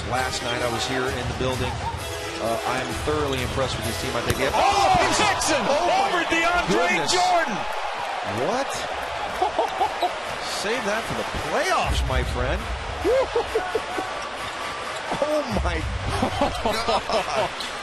last night. I was here in the building. I am thoroughly impressed with this team. I think they have... Hickson over DeAndre Jordan. What? Save that for the playoffs, my friend. Oh, my God.